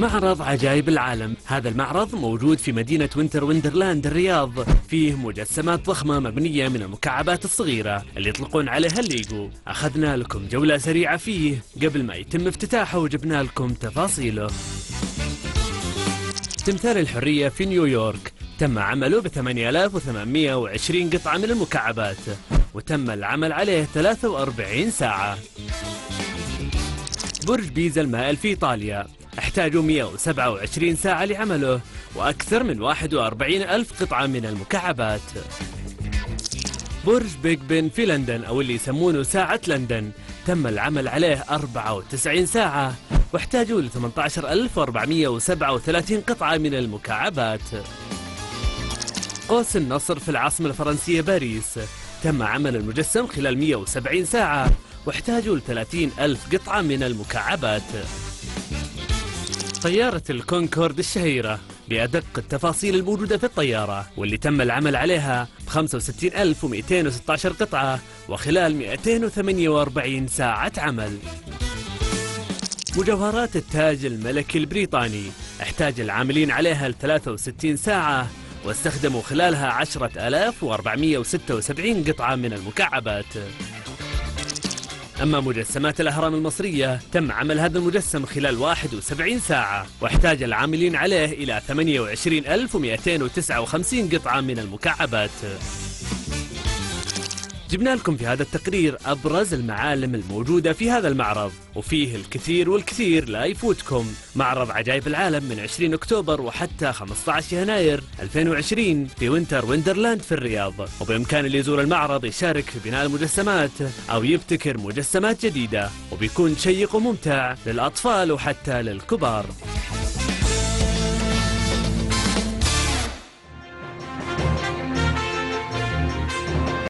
معرض عجائب العالم. هذا المعرض موجود في مدينة وينتر وندرلاند الرياض. فيه مجسمات ضخمة مبنية من المكعبات الصغيرة اللي يطلقون عليها الليجو. أخذنا لكم جولة سريعة فيه قبل ما يتم افتتاحه وجبنا لكم تفاصيله. تمثال الحرية في نيويورك تم عمله ب 8820 قطعة من المكعبات وتم العمل عليه 43 ساعة. برج بيزا المائل في إيطاليا احتاجوا 127 ساعة لعمله وأكثر من 41 ألف قطعة من المكعبات. برج بيج بن في لندن أو اللي يسمونه ساعة لندن تم العمل عليه 94 ساعة واحتاجوا ل 18437 قطعة من المكعبات. قوس النصر في العاصمة الفرنسية باريس تم عمل المجسم خلال 170 ساعة واحتاجوا ل 30 ألف قطعة من المكعبات. طيارة الكونكورد الشهيرة بأدق التفاصيل الموجودة في الطيارة واللي تم العمل عليها ب 65216 قطعة وخلال 248 ساعة عمل. مجوهرات التاج الملكي البريطاني احتاج العاملين عليها ل 63 ساعة واستخدموا خلالها 10476 قطعة من المكعبات. أما مجسمات الأهرام المصرية تم عمل هذا المجسم خلال 71 ساعة واحتاج العاملين عليه إلى 28259 قطعة من المكعبات. جبنا لكم في هذا التقرير أبرز المعالم الموجودة في هذا المعرض وفيه الكثير والكثير لا يفوتكم. معرض عجائب العالم من 20 أكتوبر وحتى 15 يناير 2020 في وينتر وندرلاند في الرياض، وبإمكان اللي يزور المعرض يشارك في بناء المجسمات أو يبتكر مجسمات جديدة وبيكون شيق وممتع للأطفال وحتى للكبار.